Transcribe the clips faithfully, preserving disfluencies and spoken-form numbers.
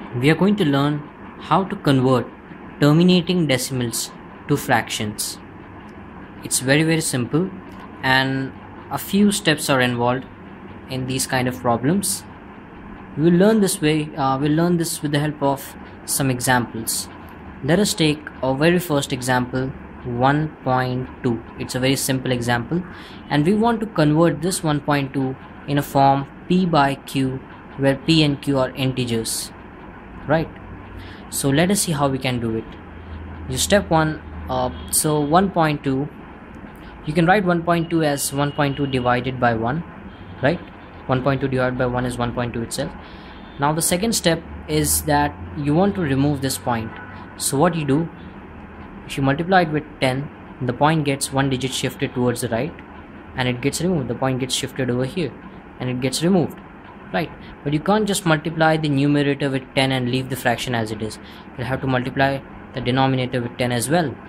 we are going to learn how to convert terminating decimals to fractions. It's very very simple, and a few steps are involved in these kind of problems. We'll learn this way uh, we'll learn this with the help of some examples. Let us take our very first example, one point two. It's a very simple example, and we want to convert this one point two in a form p by q, where p and q are integers, right? So let us see how we can do it. You step one, uh, so one point two, you can write one point two as one point two divided by one, right? one point two divided by one is one point two itself. Now the second step is that you want to remove this point. So what you do, if you multiply it with ten, the point gets one digit shifted towards the right and it gets removed. The point gets shifted over here and it gets removed, right? But you can't just multiply the numerator with ten and leave the fraction as it is. You'll have to multiply the denominator with ten as well.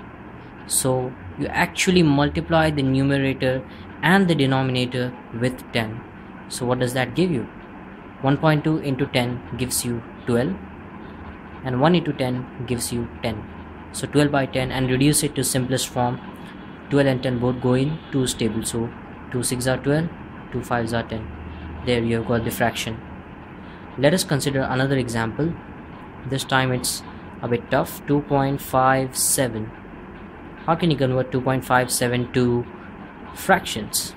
So you actually multiply the numerator and the denominator with ten. So what does that give you? one point two into ten gives you twelve, and one into ten gives you ten. So twelve by ten, and reduce it to simplest form. twelve and ten both go in two's table, so two sixes are twelve, two fives are ten. There you have got the fraction. Let us consider another example. This time it's a bit tough. two point five seven. How can you convert two point five seven to fractions?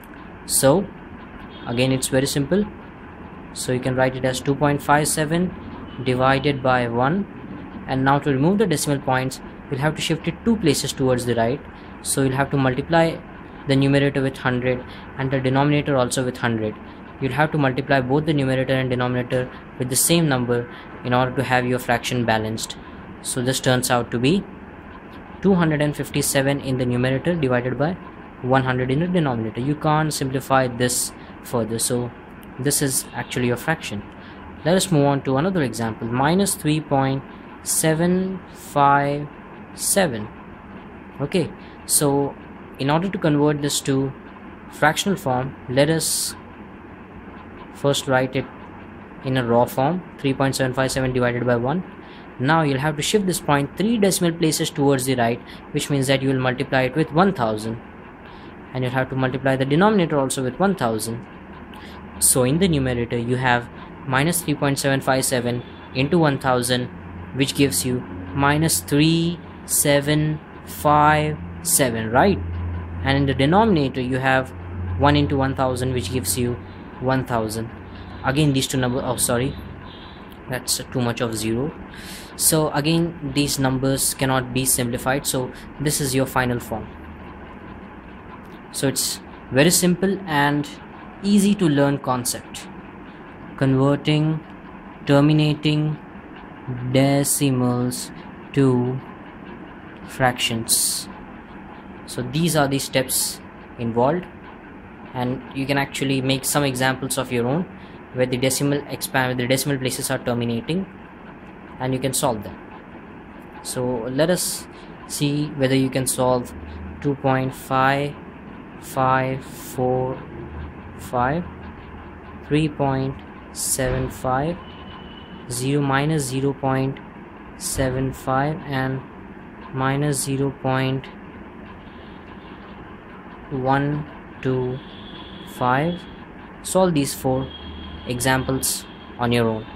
So again, it's very simple. So you can write it as two point five seven divided by one, and now to remove the decimal points, you'll have to shift it two places towards the right. So you'll have to multiply the numerator with one hundred and the denominator also with one hundred. You'll have to multiply both the numerator and denominator with the same number in order to have your fraction balanced. So this turns out to be two hundred fifty-seven in the numerator divided by one hundred in the denominator. You can't simplify this further, so this is actually a fraction. Let us move on to another example, minus three point seven five seven. Okay, so in order to convert this to fractional form, let us first write it in a raw form, three point seven five seven divided by one. Now you'll have to shift this point three decimal places towards the right, which means that you will multiply it with one thousand, and you'll have to multiply the denominator also with one thousand. So in the numerator you have minus three point seven five seven into one thousand, which gives you minus three seven five seven, right? And in the denominator you have one into one thousand, which gives you one thousand. Again these two numbers, oh sorry, that's too much of zero. So again these numbers cannot be simplified, so this is your final form. So it's very simple and easy to learn concept, converting terminating decimals to fractions. So these are the steps involved, and you can actually make some examples of your own where the decimal expand where the decimal places are terminating, and you can solve them. So let us see whether you can solve two point five five four five, three point seven five, zero minus zero point seven five, and minus zero point one two five. Solve these four examples on your own.